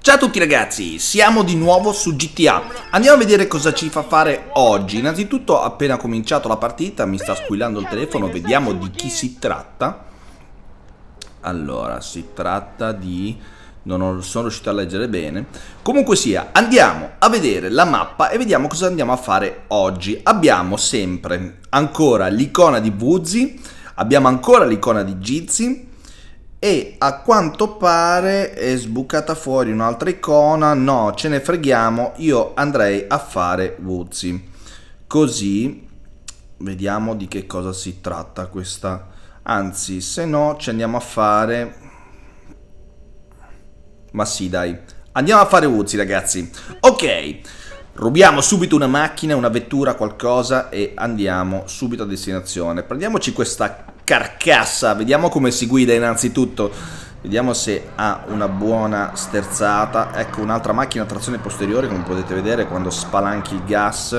Ciao a tutti ragazzi, siamo di nuovo su GTA. Andiamo a vedere cosa ci fa fare oggi. Innanzitutto, appena cominciato la partita, mi sta squillando il telefono, vediamo di chi si tratta. Allora, si tratta di... non sono riuscito a leggere bene. Comunque sia, andiamo a vedere la mappa e vediamo cosa andiamo a fare oggi. Abbiamo sempre ancora l'icona di Woozie, abbiamo ancora l'icona di Gizzy. E a quanto pare è sbucata fuori un'altra icona. No, ce ne freghiamo, io andrei a fare Woozie. Così vediamo di che cosa si tratta questa. Anzi, se no ci andiamo a fare... ma sì dai, andiamo a fare Woozie ragazzi. Ok, rubiamo subito una macchina, una vettura, qualcosa e andiamo subito a destinazione. Prendiamoci questa carcassa, vediamo come si guida innanzitutto, vediamo se ha una buona sterzata. Ecco un'altra macchina a trazione posteriore, come potete vedere quando spalanchi il gas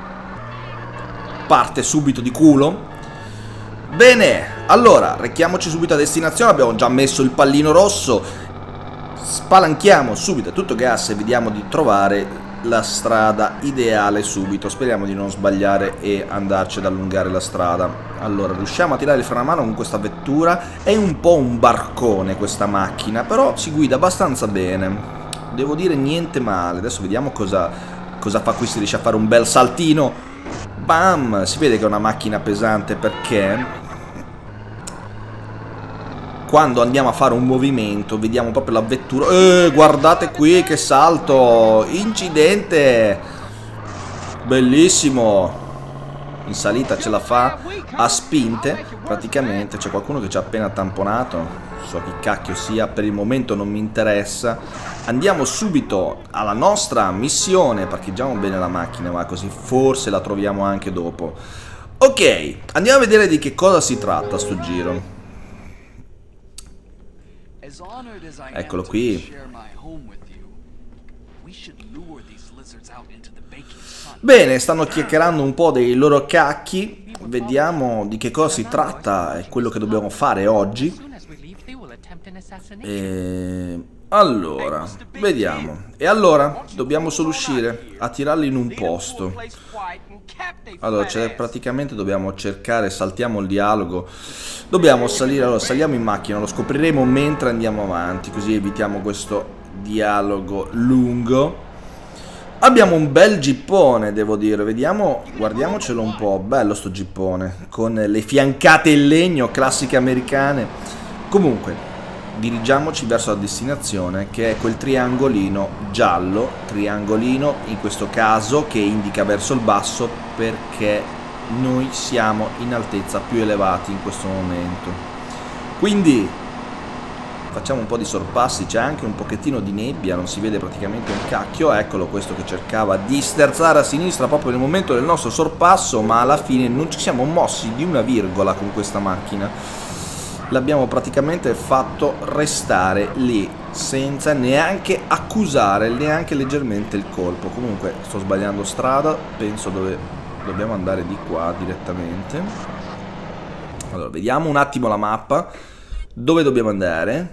parte subito di culo. Bene, allora rechiamoci subito a destinazione, abbiamo già messo il pallino rosso, spalanchiamo subito a tutto gas e vediamo di trovare la strada ideale subito. Speriamo di non sbagliare e andarci ad allungare la strada. Allora, riusciamo a tirare il freno a mano con questa vettura. È un po' un barcone questa macchina, però si guida abbastanza bene. Devo dire niente male. Adesso vediamo cosa fa qui, se riesce a fare un bel saltino. Bam! Si vede che è una macchina pesante perché... quando andiamo a fare un movimento vediamo proprio la vettura. Guardate qui che salto! Incidente! Bellissimo! In salita ce la fa a spinte praticamente. C'è qualcuno che ci ha appena tamponato. Non so chi cacchio sia, per il momento non mi interessa. Andiamo subito alla nostra missione. Parcheggiamo bene la macchina, ma così forse la troviamo anche dopo. Ok, andiamo a vedere di che cosa si tratta sto giro. Eccolo qui. Bene, stanno chiacchierando un po' dei loro cacchi. Vediamo di che cosa si tratta e quello che dobbiamo fare oggi. Allora, vediamo. E allora, dobbiamo solo uscire a tirarli in un posto. Allora, praticamente dobbiamo cercare, saltiamo il dialogo. Dobbiamo salire, allora saliamo in macchina, lo scopriremo mentre andiamo avanti, così evitiamo questo dialogo lungo. Abbiamo un bel gippone, devo dire, vediamo, guardiamocelo un po', bello sto gippone, con le fiancate in legno, classiche americane. Comunque, dirigiamoci verso la destinazione, che è quel triangolino giallo, triangolino in questo caso che indica verso il basso perché noi siamo in altezza più elevati in questo momento. Quindi facciamo un po' di sorpassi, c'è anche un pochettino di nebbia, non si vede praticamente un cacchio. Eccolo questo che cercava di sterzare a sinistra proprio nel momento del nostro sorpasso, ma alla fine non ci siamo mossi di una virgola con questa macchina. L'abbiamo praticamente fatto restare lì senza neanche accusare neanche leggermente il colpo. Comunque sto sbagliando strada, penso dove dobbiamo andare, di qua direttamente. Allora vediamo un attimo la mappa, dove dobbiamo andare.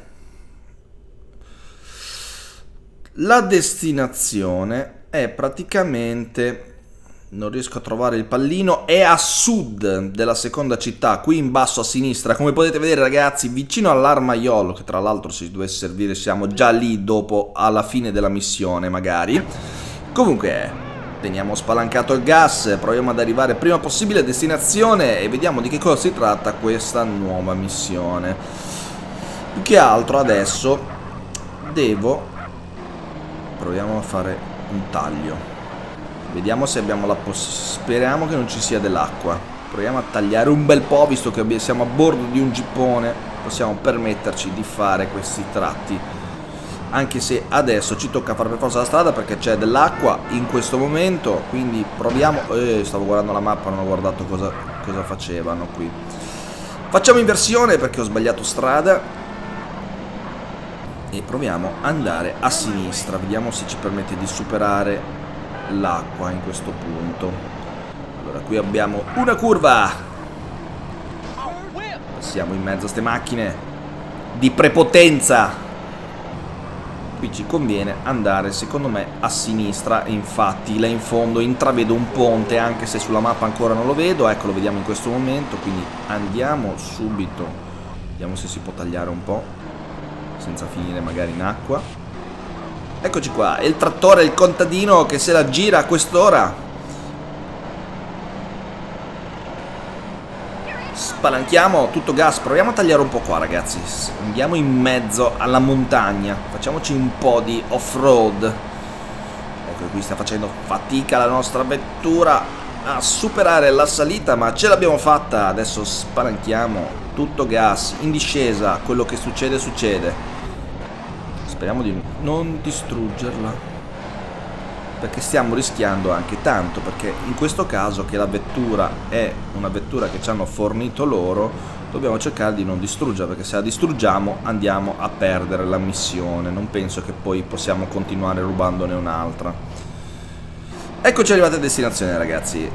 La destinazione è praticamente... non riesco a trovare il pallino, è a sud della seconda città, qui in basso a sinistra, come potete vedere ragazzi, vicino all'armaiolo, che tra l'altro se dovesse servire siamo già lì dopo, alla fine della missione magari. Comunque teniamo spalancato il gas, proviamo ad arrivare prima possibile a destinazione e vediamo di che cosa si tratta questa nuova missione. Più che altro adesso proviamo a fare un taglio. Vediamo se abbiamo la speriamo che non ci sia dell'acqua. Proviamo a tagliare un bel po', visto che siamo a bordo di un gippone. Possiamo permetterci di fare questi tratti. Anche se adesso ci tocca fare per forza la strada perché c'è dell'acqua in questo momento. Quindi proviamo... stavo guardando la mappa, non ho guardato cosa facevano qui. Facciamo inversione perché ho sbagliato strada. E proviamo ad andare a sinistra. Vediamo se ci permette di superare l'acqua in questo punto. Allora qui abbiamo una curva, siamo in mezzo a ste macchine di prepotenza. qui ci conviene andare secondo me a sinistra. Infatti là in fondo intravedo un ponte, anche se sulla mappa ancora non lo vedo. Ecco, lo vediamo in questo momento, quindi andiamo subito, vediamo se si può tagliare un po' senza finire magari in acqua. Eccoci qua, e il trattore, il contadino che se la gira a quest'ora. Spalanchiamo tutto gas, proviamo a tagliare un po' qua ragazzi, andiamo in mezzo alla montagna, facciamoci un po' di off-road. Ecco, qui sta facendo fatica la nostra vettura a superare la salita, ma ce l'abbiamo fatta. Adesso spalanchiamo tutto gas, in discesa, quello che succede succede. Speriamo di non distruggerla, perché stiamo rischiando anche tanto, perché in questo caso che la vettura è una vettura che ci hanno fornito loro, dobbiamo cercare di non distruggerla, perché se la distruggiamo andiamo a perdere la missione. Non penso che poi possiamo continuare rubandone un'altra. Eccoci arrivati a destinazione ragazzi,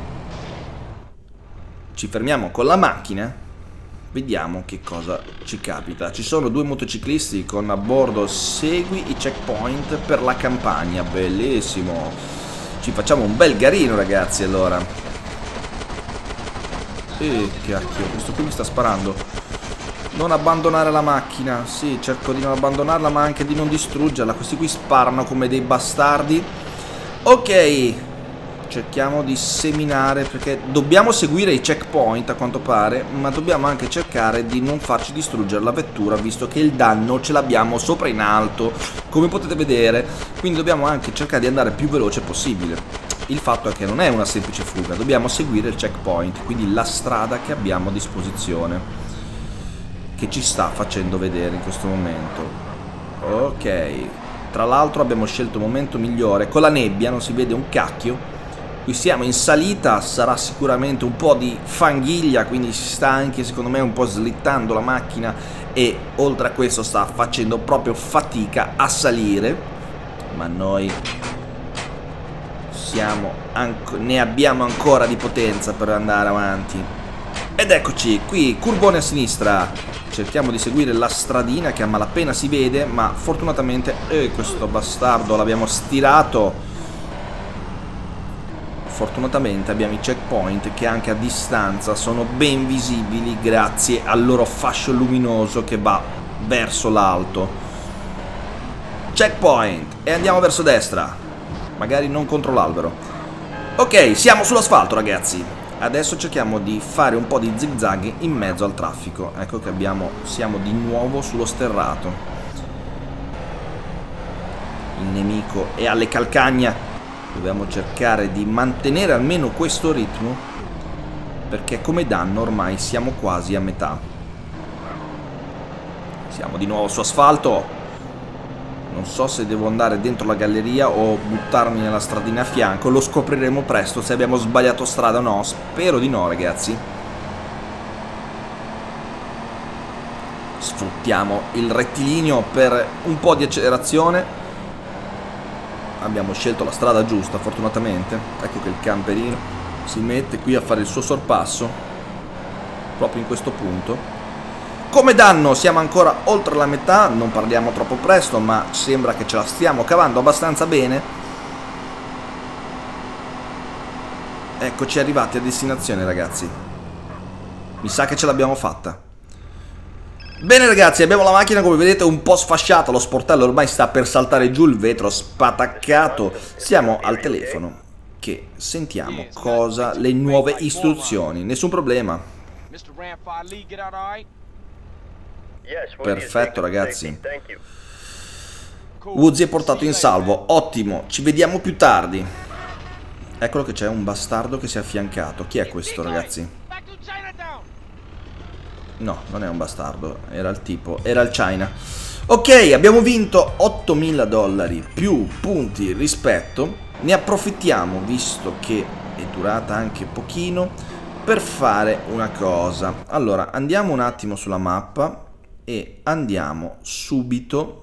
ci fermiamo con la macchina, vediamo che cosa ci capita. Ci sono due motociclisti con a bordo segui i checkpoint per la campagna, bellissimo. Ci facciamo un bel garino ragazzi allora. Cacchio, questo qui mi sta sparando. Non abbandonare la macchina. Sì, cerco di non abbandonarla, ma anche di non distruggerla. Questi qui sparano come dei bastardi. Ok, cerchiamo di seminare, perché dobbiamo seguire i checkpoint a quanto pare, ma dobbiamo anche cercare di non farci distruggere la vettura, visto che il danno ce l'abbiamo sopra in alto, come potete vedere. Quindi dobbiamo anche cercare di andare più veloce possibile. Il fatto è che non è una semplice fuga, dobbiamo seguire il checkpoint, quindi la strada che abbiamo a disposizione, che ci sta facendo vedere in questo momento. Ok, tra l'altro abbiamo scelto il momento migliore, con la nebbia non si vede un cacchio. Qui siamo in salita, sarà sicuramente un po' di fanghiglia, quindi si sta anche secondo me un po' slittando la macchina, e oltre a questo sta facendo proprio fatica a salire, ma noi ne abbiamo ancora di potenza per andare avanti. Ed eccoci qui, curvone a sinistra, cerchiamo di seguire la stradina che a malapena si vede, ma fortunatamente questo bastardo l'abbiamo stirato. Fortunatamente abbiamo i checkpoint che anche a distanza sono ben visibili grazie al loro fascio luminoso che va verso l'alto. Checkpoint, e andiamo verso destra, magari non contro l'albero. Ok, siamo sull'asfalto ragazzi. Adesso cerchiamo di fare un po' di zigzag in mezzo al traffico. Ecco che siamo di nuovo sullo sterrato. Il nemico è alle calcagna. Dobbiamo cercare di mantenere almeno questo ritmo, perché come danno ormai siamo quasi a metà. Siamo di nuovo su asfalto. Non so se devo andare dentro la galleria o buttarmi nella stradina a fianco. Lo scopriremo presto se abbiamo sbagliato strada o no. Spero di no ragazzi. Sfruttiamo il rettilineo per un po' di accelerazione. Abbiamo scelto la strada giusta fortunatamente. Ecco che il camperino si mette qui a fare il suo sorpasso proprio in questo punto. Come danno siamo ancora oltre la metà, non parliamo troppo presto, ma sembra che ce la stiamo cavando abbastanza bene. Eccoci arrivati a destinazione ragazzi. Mi sa che ce l'abbiamo fatta. Bene ragazzi, abbiamo la macchina come vedete un po' sfasciata, lo sportello ormai sta per saltare giù, il vetro spataccato. Siamo al telefono che sentiamo le nuove istruzioni. Nessun problema. Perfetto ragazzi. Woodsy è portato in salvo, ottimo, ci vediamo più tardi. Eccolo che c'è un bastardo che si è affiancato. Chi è questo ragazzi? No, non è un bastardo, era il tipo, era il China. Ok, abbiamo vinto $8.000 più punti rispetto. Ne approfittiamo, visto che è durata anche pochino, per fare una cosa. Allora, andiamo un attimo sulla mappa e andiamo subito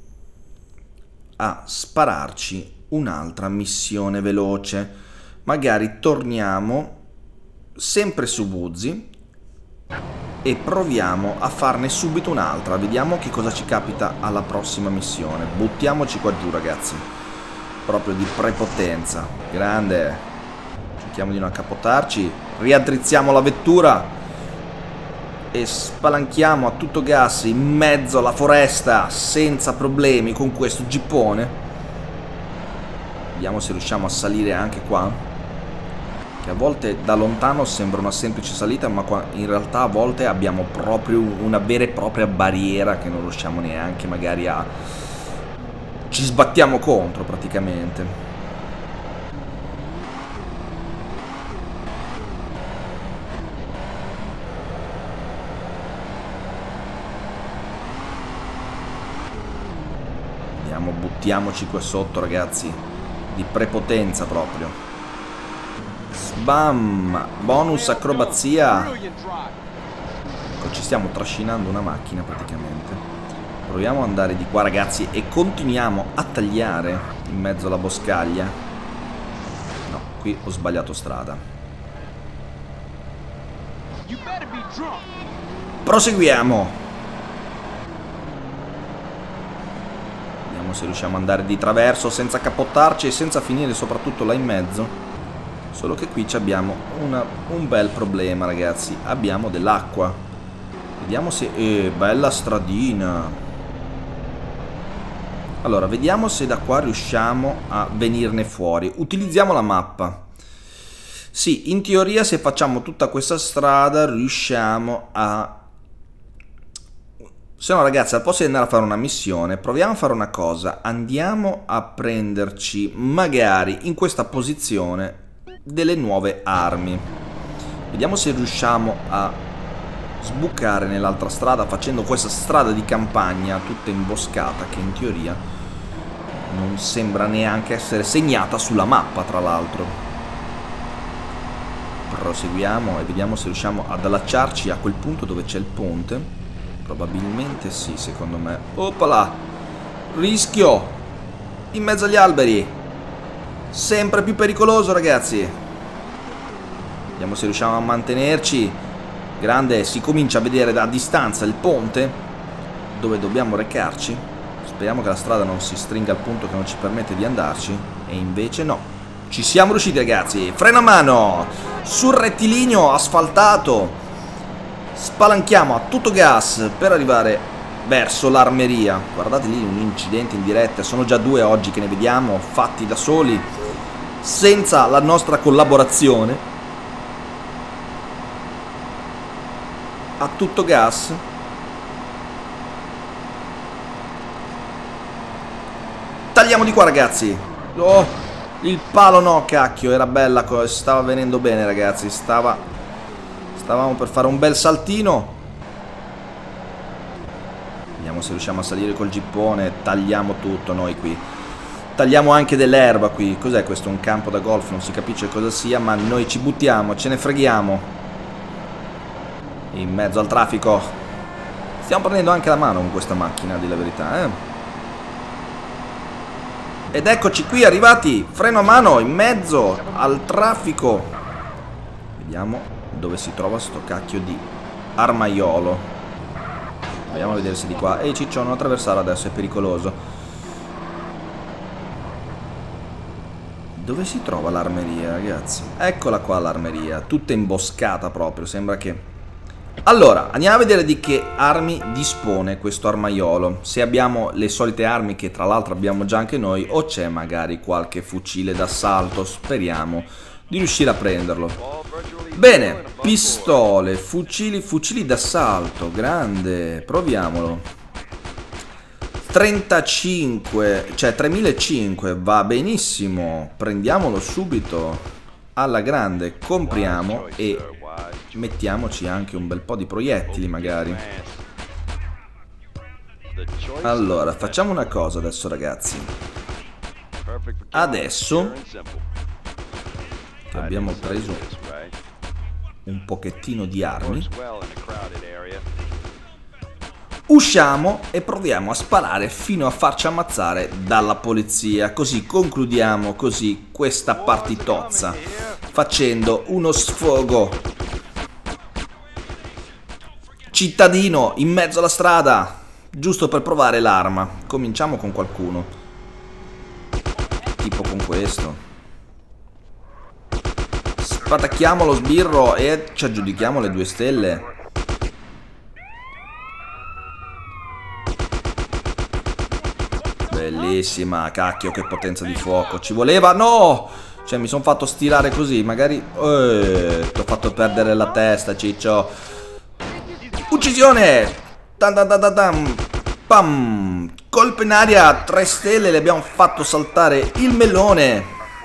a spararci un'altra missione veloce. Magari torniamo sempre su Woodsy e proviamo a farne subito un'altra. Vediamo che cosa ci capita alla prossima missione. Buttiamoci qua giù, ragazzi, proprio di prepotenza. Grande. Cerchiamo di non accapottarci, riaddrizziamo la vettura e spalanchiamo a tutto gas in mezzo alla foresta senza problemi con questo gippone. Vediamo se riusciamo a salire anche qua, che a volte da lontano sembra una semplice salita, ma qua in realtà a volte abbiamo proprio una vera e propria barriera che non riusciamo neanche magari a... ci sbattiamo contro praticamente. Buttiamoci qua sotto, ragazzi, di prepotenza proprio. Sbam! Bonus acrobazia. Ecco, ci stiamo trascinando una macchina praticamente. Proviamo ad andare di qua, ragazzi, e continuiamo a tagliare in mezzo alla boscaglia. No, qui ho sbagliato strada. Proseguiamo. Se riusciamo ad andare di traverso senza capottarci e senza finire soprattutto là in mezzo. Solo che qui abbiamo un bel problema, ragazzi. Abbiamo dell'acqua. Vediamo se... bella stradina. Allora, vediamo se da qua riusciamo a venirne fuori. Utilizziamo la mappa. Sì, in teoria se facciamo tutta questa strada riusciamo a... Se no, ragazzi, al posto di andare a fare una missione, proviamo a fare una cosa. Andiamo a prenderci, magari, in questa posizione, delle nuove armi. Vediamo se riusciamo a sbucare nell'altra strada, facendo questa strada di campagna tutta imboscata, che in teoria non sembra neanche essere segnata sulla mappa, tra l'altro. Proseguiamo e vediamo se riusciamo ad allacciarci a quel punto dove c'è il ponte. Probabilmente sì, secondo me. Oppala! Rischio! In mezzo agli alberi! Sempre più pericoloso, ragazzi! Vediamo se riusciamo a mantenerci. Grande, si comincia a vedere da distanza il ponte dove dobbiamo recarci. Speriamo che la strada non si stringa al punto che non ci permette di andarci. E invece no. Ci siamo riusciti, ragazzi! Freno a mano! Sul rettilineo asfaltato! Spalanchiamo a tutto gas per arrivare verso l'armeria. Guardate lì un incidente in diretta. Sono già 2 oggi che ne vediamo, fatti da soli, senza la nostra collaborazione. A tutto gas. Tagliamo di qua, ragazzi. Oh, il palo no, cacchio. Era bella, stava venendo bene, ragazzi. Stavamo per fare un bel saltino. Vediamo se riusciamo a salire col gippone. Tagliamo tutto noi qui. Tagliamo anche dell'erba qui. Cos'è questo? Un campo da golf? Non si capisce cosa sia, ma noi ci buttiamo, ce ne freghiamo. In mezzo al traffico. Stiamo prendendo anche la mano con questa macchina, a dire la verità, eh? Ed eccoci qui arrivati. Freno a mano in mezzo al traffico. Vediamo dove si trova sto cacchio di armaiolo. Andiamo a vedere se di qua. Ehi ciccio, non attraversare adesso, è pericoloso. Dove si trova l'armeria, ragazzi? Eccola qua l'armeria, tutta imboscata proprio, sembra che... Allora, andiamo a vedere di che armi dispone questo armaiolo. Se abbiamo le solite armi che tra l'altro abbiamo già anche noi, o c'è magari qualche fucile d'assalto. Speriamo di riuscire a prenderlo. Bene, pistole, fucili d'assalto, grande, proviamolo. 35, cioè 3005, va benissimo, prendiamolo subito alla grande, compriamo e mettiamoci anche un bel po' di proiettili magari. Allora, facciamo una cosa adesso, ragazzi. Adesso che abbiamo preso un pochettino di armi, usciamo e proviamo a sparare fino a farci ammazzare dalla polizia. Così concludiamo così questa partitozza, facendo uno sfogo cittadino in mezzo alla strada, giusto per provare l'arma. Cominciamo con qualcuno, tipo con questo. Spatacchiamo lo sbirro e ci aggiudichiamo le 2 stelle. Bellissima, cacchio, che potenza di fuoco. Ci voleva, no! Cioè, mi sono fatto stirare così, magari... ti ho fatto perdere la testa, ciccio. Uccisione! Pam! Colpo in aria, 3 stelle, le abbiamo fatto saltare il melone.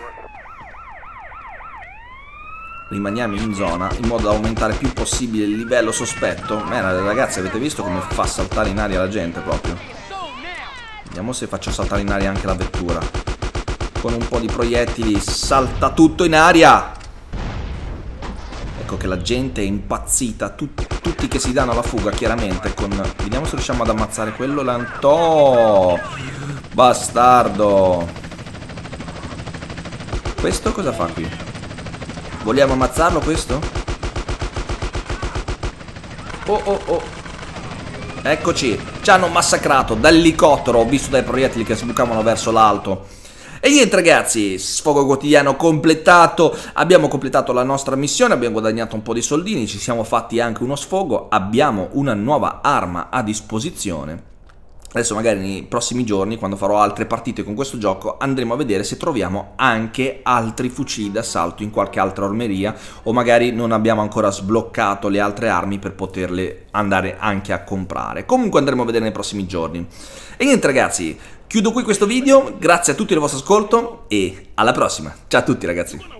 Rimaniamo in zona, in modo da aumentare il più possibile il livello sospetto. Ragazzi, avete visto come fa saltare in aria la gente proprio? Vediamo se faccio saltare in aria anche la vettura. Con un po' di proiettili salta tutto in aria. Ecco che la gente è impazzita. Tutti che si danno alla fuga, chiaramente. Vediamo se riusciamo ad ammazzare quello. L'antò! Bastardo! Questo cosa fa qui? Vogliamo ammazzarlo questo? Oh. Eccoci, ci hanno massacrato dall'elicottero, ho visto dai proiettili che sbucavano verso l'alto. E niente ragazzi, sfogo quotidiano completato, abbiamo completato la nostra missione, abbiamo guadagnato un po' di soldini, ci siamo fatti anche uno sfogo, abbiamo una nuova arma a disposizione. Adesso magari nei prossimi giorni, quando farò altre partite con questo gioco, andremo a vedere se troviamo anche altri fucili d'assalto in qualche altra armeria, o magari non abbiamo ancora sbloccato le altre armi per poterle andare anche a comprare. Comunque andremo a vedere nei prossimi giorni. E niente ragazzi, chiudo qui questo video, grazie a tutti del vostro ascolto e alla prossima. Ciao a tutti ragazzi.